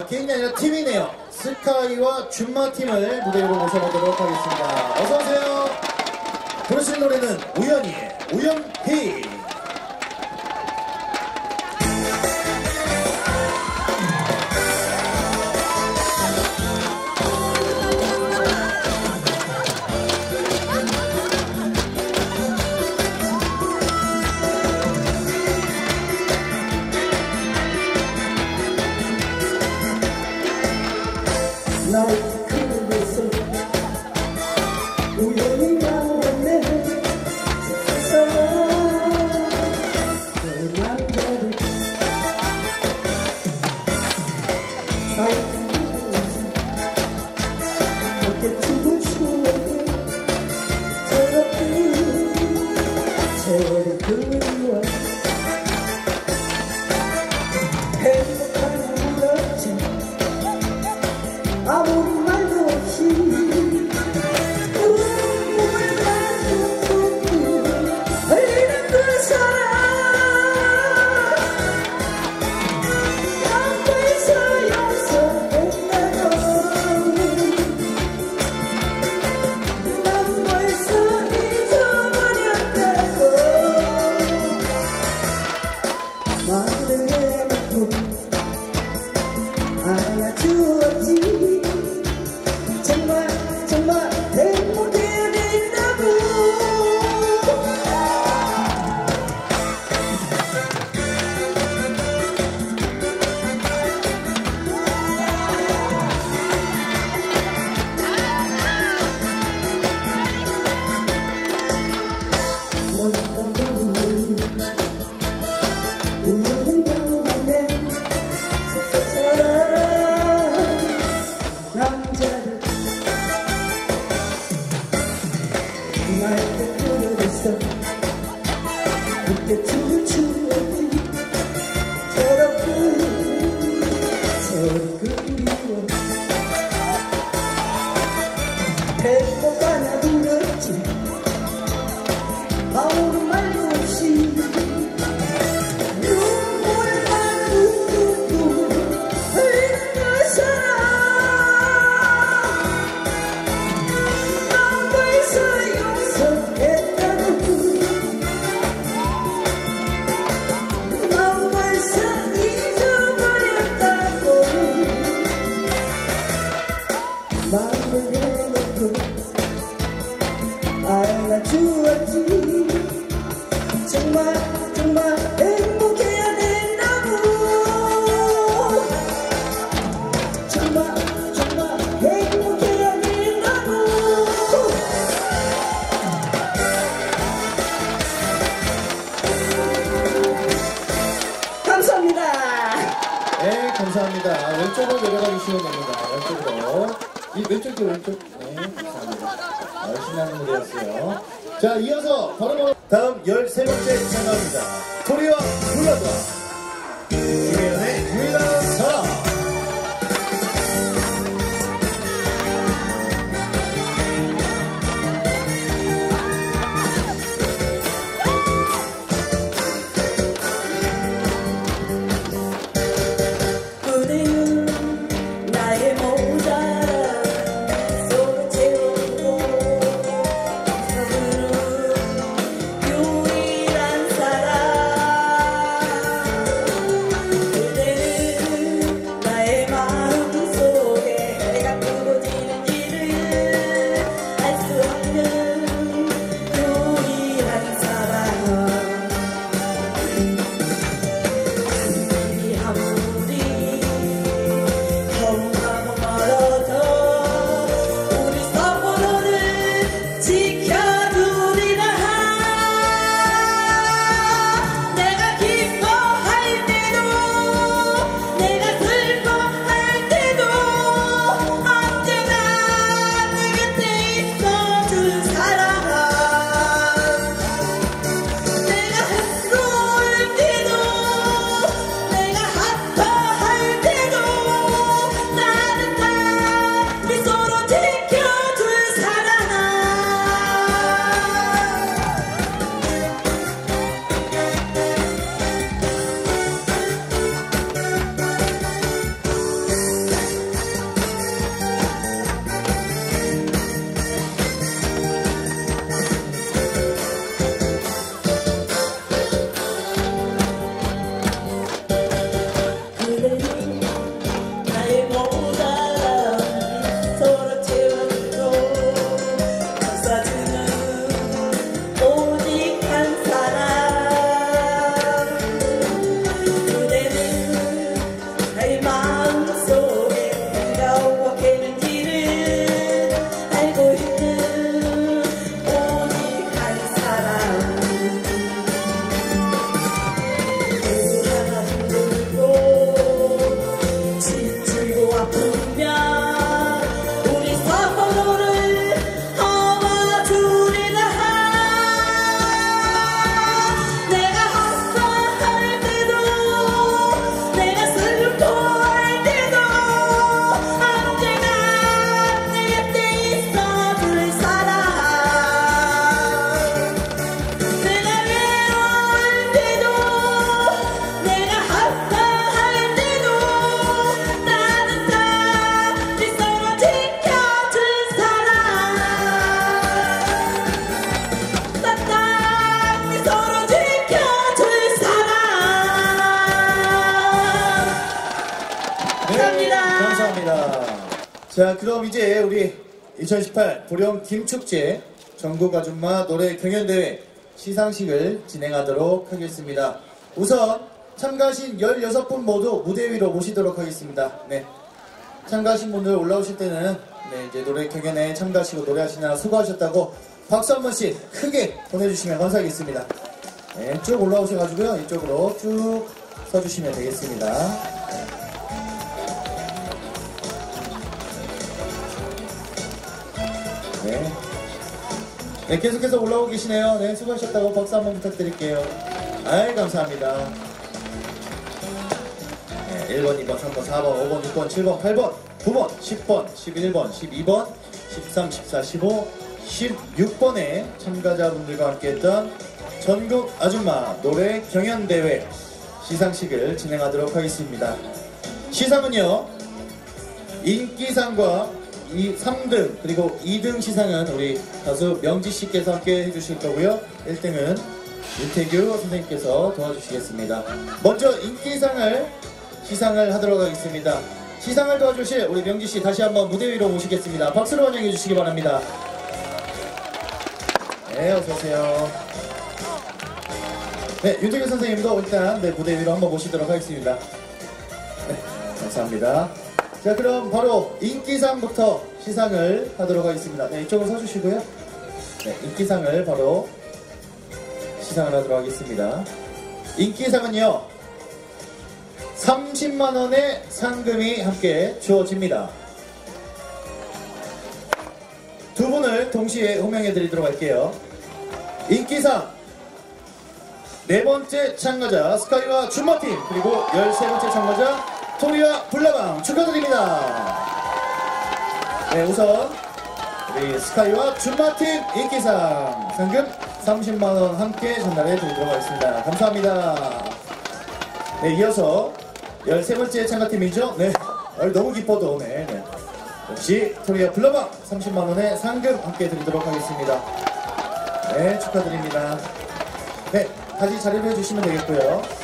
개인이 아니라 팀이네요. 스카이와 준마 팀을 무대 위로 모셔보도록 하겠습니다. 어서오세요. 부르실 노래는 우연이의 우연히. 날 그리면서 우연히 만났네. 세상에 그 남자를 살피면서 어깨 춤을 추었네. 저렇게 세월이 그리워. 행복한 울었지 아무 말도 없이 눈물만 뚝뚝 흘리는 그 사람 앞에서 용서했나요. 난 벌써 잊어버렸다고 말을 해놓고 알아주었지. 정말 정말 행복해야 된다고. 못한 놈이 우연히 만났네. 남자를 날때 끊어냈어. 그때 춤을 추었지. 저렇게 세월이 그리워. 배꼽 하나 불었지 아무 말도 없이 눈물만 뚝뚝뚝 흘리는 그 사람 난 벌써 용서했다고. 난 벌써 잊어버렸다고 마음을 내놓고 알아주었지. 정말 정말 행복해야 된다고. 정말 정말 행복해야 된다고. 감사합니다. 네, 감사합니다. 왼쪽으로 내려가 주시면 됩니다. 왼쪽으로. 이 왼쪽이 왼쪽. 네, 감사합니다. 열심히 하는 무대였어요. 자, 이어서 바로 다음 13번째 참가입니다. 토리와 불러봐. 김혜연의 유일한 사랑. 그대는 나의 모자 서로 채우고 저분은 유일한 사람. 감사합니다. 네, 감사합니다. 자, 그럼 이제 우리 2018 보령 김축제 전국 아줌마 노래 경연대회 시상식을 진행하도록 하겠습니다. 우선 참가하신 16분 모두 무대 위로 모시도록 하겠습니다. 네. 참가하신 분들 올라오실 때는 이제 노래 경연에 참가하시고 노래하시느라 수고하셨다고 박수 한 번씩 크게 보내주시면 감사하겠습니다. 네, 쭉 올라오셔가지고요. 이쪽으로 쭉 서주시면 되겠습니다. 네. 네, 계속해서 올라오고 계시네요. 네, 수고하셨다고 박수 한번 부탁드릴게요. 아이, 감사합니다. 네, 1번, 2번, 3번, 4번, 5번, 6번, 7번, 8번, 9번, 10번, 11번, 12번, 13, 14, 15, 16번의 참가자분들과 함께했던 전국 아줌마 노래 경연대회 시상식을 진행하도록 하겠습니다. 시상은요, 인기상과 3등 그리고 2등 시상은 우리 가수 명지씨께서 함께 해주실 거고요. 1등은 윤태규 선생님께서 도와주시겠습니다. 먼저 인기상을 시상을 하도록 하겠습니다. 시상을 도와주실 우리 명지씨 다시 한번 무대 위로 모시겠습니다. 박수로 환영해 주시기 바랍니다. 네, 어서오세요. 네, 윤태규 선생님도 일단 무대 위로 한번 모시도록 하겠습니다. 네, 감사합니다. 자, 그럼 바로 인기상부터 시상을 하도록 하겠습니다. 네, 이쪽으로 서주시고요. 네, 인기상을 바로 시상을 하도록 하겠습니다. 인기상은요, 30만원의 상금이 함께 주어집니다. 두 분을 동시에 호명해 드리도록 할게요. 인기상 4번째 참가자 스카이와 줌마팀, 그리고 13번째 참가자 토리와 불나방 축하드립니다. 네, 우선 우리 스카이와 줌마팀 인기상 상금 30만원 함께 전달해 드리도록 하겠습니다. 감사합니다. 네, 이어서 13번째 참가팀이죠. 네, 너무 기뻐도 네. 역시 토리와 불나방 30만원의 상금 함께 드리도록 하겠습니다. 네, 축하드립니다. 네, 다시 자리를 해주시면 되겠고요.